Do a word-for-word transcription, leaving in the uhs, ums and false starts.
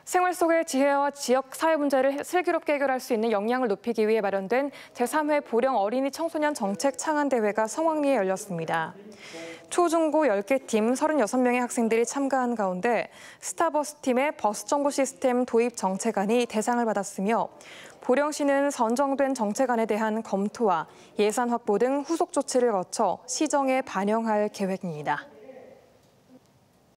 생활 속의 지혜와 지역 사회 문제를 슬기롭게 해결할 수 있는 역량을 높이기 위해 마련된 제삼 회 보령 어린이 청소년 정책 창안대회가 성황리에 열렸습니다. 초, 중고 열 개 팀 서른여섯 명의 학생들이 참가한 가운데 스타버스 팀의 버스 정보 시스템 도입 정책안이 대상을 받았으며 보령시는 선정된 정책안에 대한 검토와 예산 확보 등 후속 조치를 거쳐 시정에 반영할 계획입니다.